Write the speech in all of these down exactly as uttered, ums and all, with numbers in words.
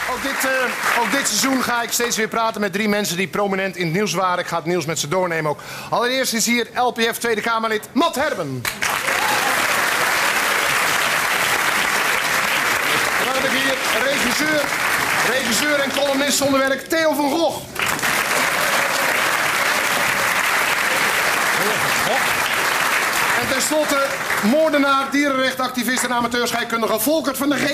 Ook dit, uh, ook dit seizoen ga ik steeds weer praten met drie mensen die prominent in het nieuws waren. Ik ga het nieuws met ze doornemen ook. Allereerst is hier L P F Tweede Kamerlid Mat Herben. Dan heb ik hier regisseur, regisseur en columnist zonder werk Theo van Gogh. En tenslotte moordenaar, dierenrechtenactivist en amateurscheikundige Volkert van der G.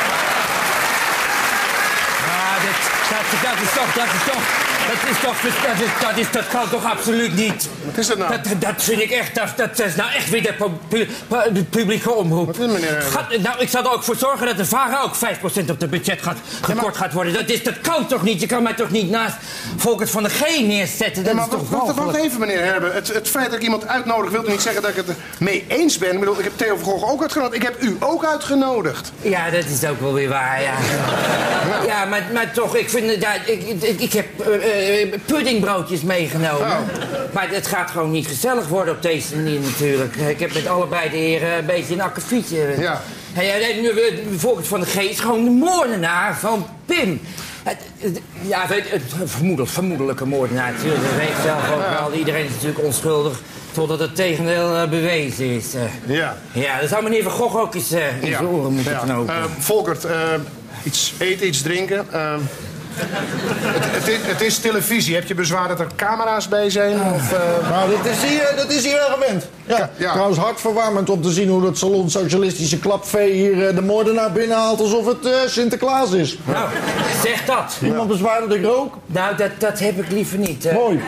Dat, dat is toch, dat is toch, dat is toch, dat, is, dat, is, dat kan toch absoluut niet. Wat is dat nou? Dat, dat vind ik echt, dat, dat is nou echt weer de, pu, pu, de publieke omroep. Wat is meneer? Gaat, nou, ik zal er ook voor zorgen dat de VARA ook vijf procent op het budget gaat, gekort ja, maar... gaat worden. Dat, is, dat kan toch niet? Je kan mij toch niet naast Volkert van der G neerzetten? Dat ja, maar is toch wacht, wacht even, meneer Herben. Het, het feit dat ik iemand uitnodig wil toch niet zeggen dat ik het mee eens ben. Ik bedoel, ik heb Theo van Gogh ook uitgenodigd. Ik heb u ook uitgenodigd. Ja, dat is ook wel weer waar, ja. Ja, ja maar, maar toch, ik vind... Ja, ik, ik, ik heb uh, uh, puddingbroodjes meegenomen. Oh. Maar het gaat gewoon niet gezellig worden op deze manier natuurlijk. Ik heb met allebei de heren een beetje een akkefietje. Ja. Hey, Volkert van der G is gewoon de moordenaar van Pim. Het, het, ja, het, vermoedelijk, vermoedelijke moordenaar natuurlijk. Dat weet zelf ook wel. Iedereen is natuurlijk onschuldig totdat het tegendeel uh, bewezen is. Uh, ja. Ja, dan zou meneer Van Gogh ook eens uh, in ja. zijn oren moeten ja. knopen. Uh, Volkert, uh, iets eten, iets drinken. Uh, het, het, is, het is televisie. Heb je bezwaar dat er camera's bij zijn? Of, uh... Nou, dat is hier, dat is hier wel gewend. Ja, ja. Trouwens hartverwarmend om te zien hoe dat salon socialistische klapvee hier uh, de moordenaar binnenhaalt alsof het uh, Sinterklaas is. Nou, zeg dat. Iemand bezwaar dat ik rook? Nou, dat, dat heb ik liever niet. Uh... Mooi.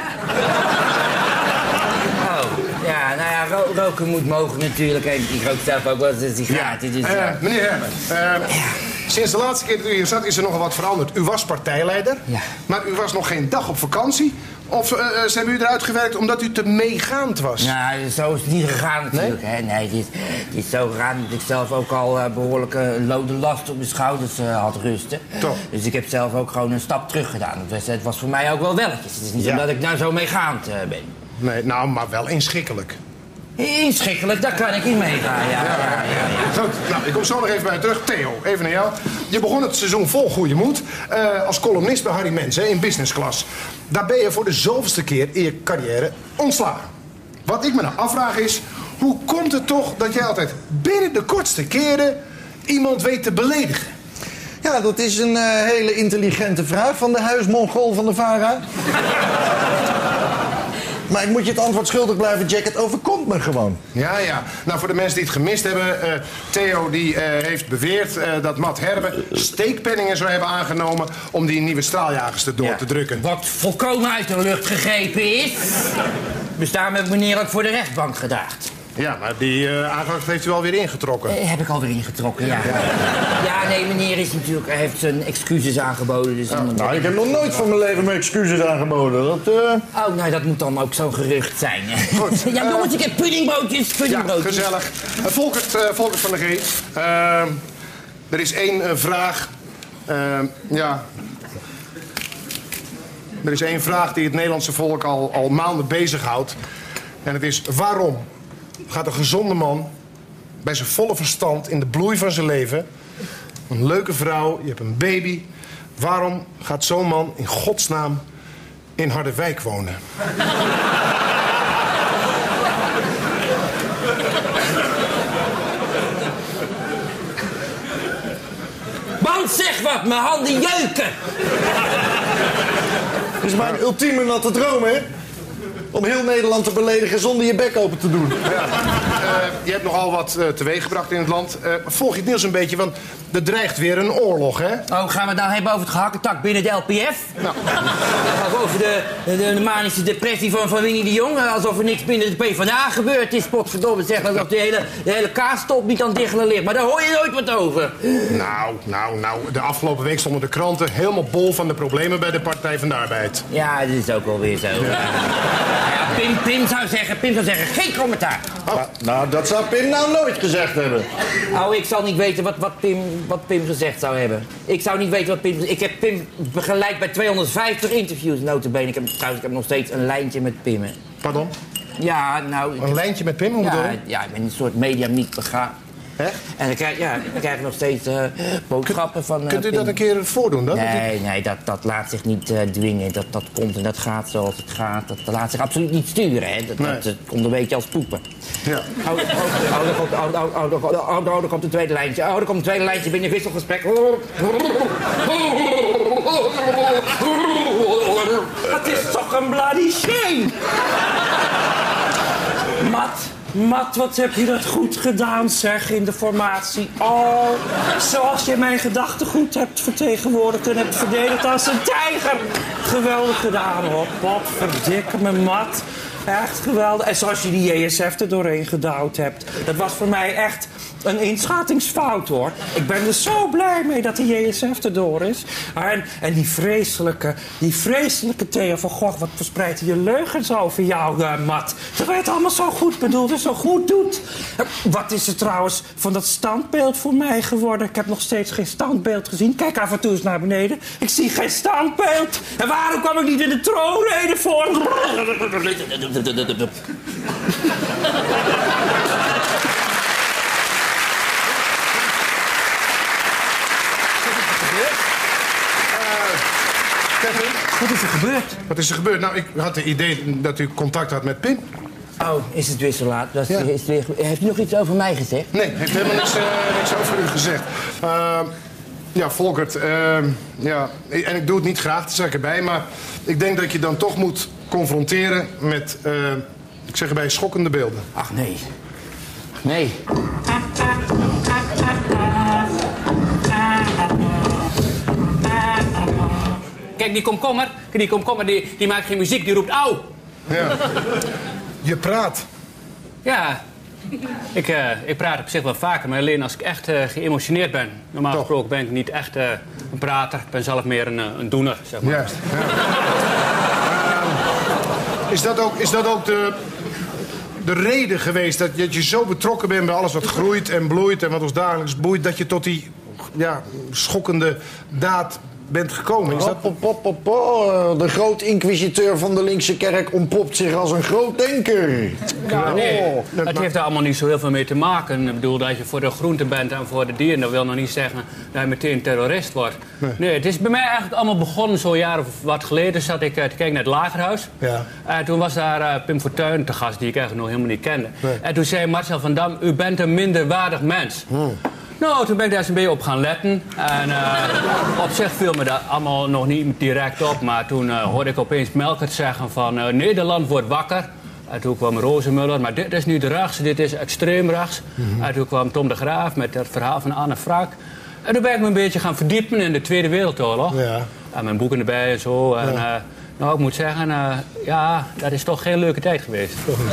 Oh, ja, nou ja, ro roken moet mogen natuurlijk. En ik rook zelf ook wel eens een sigaret. Ja. Dus, uh, ja. Meneer Herben, uh, ja. Sinds de laatste keer dat u hier zat is er nogal wat veranderd. U was partijleider, ja. maar u was nog geen dag op vakantie. Of uh, ze hebben u eruit gewerkt omdat u te meegaand was? Nou, zo is het niet gegaan natuurlijk. Nee, hè? Nee, het is, het is zo gegaan dat ik zelf ook al uh, behoorlijke lode last op mijn schouders uh, had rusten. Toch? Dus ik heb zelf ook gewoon een stap terug gedaan. Het was, het was voor mij ook wel welletjes. Het is niet ja. omdat ik nou zo meegaand uh, ben. Nee, nou, maar wel inschikkelijk. Inschikkelijk, daar kan ik in meegaan, ja. Ja, ja, ja, ja. Goed, nou, ik kom zo nog even bij je terug. Theo, even naar jou. Je begon het seizoen vol goede moed. Uh, als columnist bij Harry Mens, hè, in business class. Daar ben je voor de zoveelste keer in je carrière ontslagen. Wat ik me nou afvraag is... hoe komt het toch dat jij altijd binnen de kortste keren... iemand weet te beledigen? Ja, dat is een uh, hele intelligente vraag van de huismongool van de VARA. Maar ik moet je het antwoord schuldig blijven, Jack. Het overkomt me gewoon. Ja, ja. Nou, voor de mensen die het gemist hebben... Uh, Theo die, uh, heeft beweerd uh, dat Mat Herben steekpenningen zou hebben aangenomen... om die nieuwe straaljagers erdoor ja. te drukken. Wat volkomen uit de lucht gegrepen is... dus daarom heb ik meneer ook voor de rechtbank gedaagd. Ja, maar die uh, aanklacht heeft u alweer ingetrokken. Eh, heb ik alweer ingetrokken, ja. Ja, ja nee, meneer is natuurlijk, heeft zijn excuses aangeboden. Dus ja, nou, ik heb nog nooit van mijn leven mijn excuses aangeboden. Dat, uh... Oh, nou, dat moet dan ook zo'n gerucht zijn. Goed. Ja, jongens, ik heb puddingbroodjes, puddingbroodjes. Ja, gezellig. Uh, Volkert, uh, Volkert van der G. Uh, er is één uh, vraag. Uh, ja... Er is één vraag die het Nederlandse volk al, al maanden bezighoudt. En het is waarom... gaat een gezonde man bij zijn volle verstand in de bloei van zijn leven... een leuke vrouw, je hebt een baby... waarom gaat zo'n man in godsnaam in Harderwijk wonen? Man, zeg wat, mijn handen jeuken! Dat is mijn ultieme natte droom, hè? Om heel Nederland te beledigen zonder je bek open te doen. Ja. Uh, je hebt nogal wat uh, teweeggebracht in het land. Uh, volg je het nieuws een beetje, want er dreigt weer een oorlog, hè? Oh, gaan we het nou hebben over het gehakketak binnen de L P F? Nou. Of over de, de, de manische depressie van, van Winnie de Jong? Alsof er niks binnen de PvdA gebeurd is, potverdomme zeggen. Alsof de hele, de hele kaastop niet aan het diggelen ligt. Maar daar hoor je nooit wat over. Nou, nou, nou. De afgelopen week stonden de kranten helemaal bol van de problemen bij de Partij van de Arbeid. Ja, dat is ook wel weer zo. Ja. Ja, Pim, Pim zou zeggen, Pim zou zeggen, geen commentaar. Oh. Nou, nou, dat zou Pim nou nooit gezegd hebben. Oh, ik zal niet weten wat, wat, Pim, wat Pim gezegd zou hebben. Ik zou niet weten wat Pim... Ik heb Pim begeleid bij tweehonderdvijftig interviews, notabene. Ik heb, trouwens, ik heb nog steeds een lijntje met Pim. Pardon? Ja, nou... Een lijntje met Pim, hoe ja, bedoel je? Ja, ik ben een soort medium niet begaan. Echt? En dan krijg, ja, dan krijg je nog steeds uh, boodschappen van... Uh, Kunt u dat een keer voordoen dan? Nee, nee, dat, dat laat zich niet uh, dwingen. Dat, dat komt en dat gaat zoals het gaat. Dat, dat laat zich absoluut niet sturen. Hè. Dat, nee. dat, dat komt een beetje als poepen. Ja. Oh, oh, oh, er komt, oh, oh, oh, oh, oh, oh, er komt een tweede lijntje. Oh, er komt een tweede lijntje binnen wisselgesprek. Het is toch een bloody shame! Mat, Mat, wat heb je dat goed gedaan, zeg, in de formatie. Oh, zoals je mijn gedachtegoed hebt vertegenwoordigd en hebt verdedigd als een tijger. Geweldig gedaan, hoor. Wat verdikke me, Mat. Echt geweldig. En zoals je die J S F er doorheen gedouwd hebt. Dat was voor mij echt een inschattingsfout, hoor. Ik ben er zo blij mee dat die J S F er door is. En, en die vreselijke, die vreselijke Theo van Gogh, wat verspreidt je leugens over jou, uh, Mat. Terwijl je het allemaal zo goed bedoelt en zo goed doet. Uh, wat is er trouwens van dat standbeeld voor mij geworden? Ik heb nog steeds geen standbeeld gezien. Kijk af en toe eens naar beneden. Ik zie geen standbeeld. En waarom kwam ik niet in de troonrede voor? Wat is er gebeurd? Wat is er gebeurd? Nou, ik had het idee dat u contact had met Pim. Oh, is het weer zo laat? Dat ja. is weer... Heeft u nog iets over mij gezegd? Nee, heeft helemaal niks, uh, niks over u gezegd. Uh, ja, Volkert, uh, ja, en ik doe het niet graag, dat zeg ik erbij, maar ik denk dat je dan toch moet confronteren met, uh, ik zeg erbij, schokkende beelden. Ach, nee. Nee. Kijk, die komkommer, die komkommer, die, die maakt geen muziek, die roept auw. Ja. Je praat. Ja, ik, uh, ik praat op zich wel vaker, maar alleen als ik echt uh, geëmotioneerd ben. Normaal Toch. gesproken ben ik niet echt uh, een prater, ik ben zelf meer een, uh, een doener, zeg maar. Juist. Ja. uh, is dat ook, is dat ook de, de reden geweest dat je, dat je zo betrokken bent bij alles wat groeit en bloeit en wat ons dagelijks boeit, dat je tot die ja, schokkende daad bent gekomen? Is dat... Pop, pop, pop, pop. De groot-inquisiteur van de linkse kerk ontpopt zich als een groot denker. Ja, nee, oh. het heeft daar allemaal niet zo heel veel mee te maken. Ik bedoel, dat je voor de groente bent en voor de dieren, dat wil nog niet zeggen dat je meteen terrorist wordt. Nee, nee het is bij mij eigenlijk allemaal begonnen zo'n jaar of wat geleden. Zat ik uh, te kijken naar het Lagerhuis. Ja. En uh, toen was daar uh, Pim Fortuyn te gast, die ik eigenlijk nog helemaal niet kende. Nee. En toen zei Marcel van Dam, u bent een minderwaardig mens. Hmm. Nou, toen ben ik daar eens een beetje op gaan letten. En uh, op zich viel me dat allemaal nog niet direct op. Maar toen uh, hoorde ik opeens Melkert zeggen van uh, Nederland wordt wakker. En toen kwam Rozenmuller, maar dit is niet rechts, dit is extreem rechts. Mm-hmm. En toen kwam Tom de Graaf met het verhaal van Anne Frank. En toen ben ik me een beetje gaan verdiepen in de Tweede Wereldoorlog. Ja. En mijn boeken erbij en zo. En, ja. uh, nou, ik moet zeggen, uh, ja, dat is toch geen leuke tijd geweest.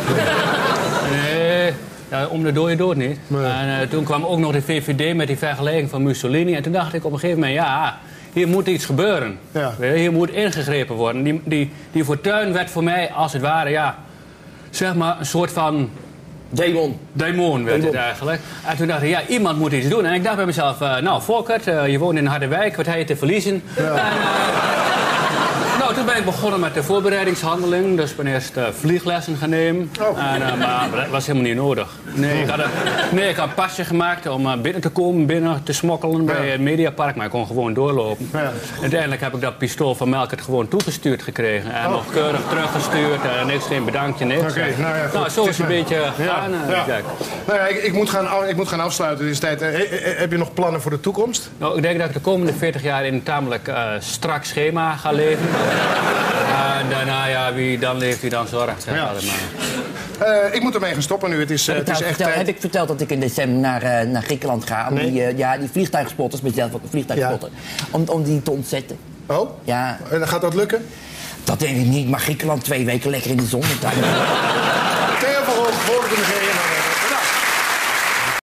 Nee. Ja, om de dode dood niet. Nee. En uh, toen kwam ook nog de V V D met die vergelijking van Mussolini. En toen dacht ik op een gegeven moment, ja, hier moet iets gebeuren. Ja. Hier moet ingegrepen worden. Die, die, die Fortuyn werd voor mij, als het ware, ja, zeg maar een soort van... Demon. Demon werd Demon. het eigenlijk. En toen dacht ik, ja, iemand moet iets doen. En ik dacht bij mezelf, uh, nou, Volkert, uh, je woont in Harderwijk, wat heb je te verliezen? Ja. En, uh, nou, toen ben ik begonnen met de voorbereidingshandeling. Dus ik ben eerst uh, vlieglessen gaan nemen. Oh. En, uh, maar dat was helemaal niet nodig. Nee, ik had een, nee, ik had een pasje gemaakt om uh, binnen te komen, binnen te smokkelen ja. bij het Mediapark. Maar ik kon gewoon doorlopen. Ja. Uiteindelijk heb ik dat pistool van Melkert gewoon toegestuurd gekregen. En oh. nog keurig teruggestuurd. En niks, geen bedankje, niks. Okay, nou, ja, nou, zo is het een beetje gaan. Ja. Ja. Nou ja, ik, ik, moet gaan, ik moet gaan afsluiten deze tijd. Uh, heb je nog plannen voor de toekomst? Nou, ik denk dat ik de komende veertig jaar in een tamelijk uh, strak schema ga leven. En daarna, ja, wie dan leeft, wie dan zorgt. Zeg, ja. uh, ik moet ermee gaan stoppen nu. Het is, uh, het is echt vertel, heb ik verteld dat ik in december naar, uh, naar Griekenland ga? Om nee. die, uh, ja, die vliegtuigspotters, ik ben zelf ook een vliegtuigspotter, ja. om, om die te ontzetten. Oh? Ja. En gaat dat lukken? Dat denk ik niet, maar Griekenland twee weken lekker in de zon. Theo van Gogh, volgende keer.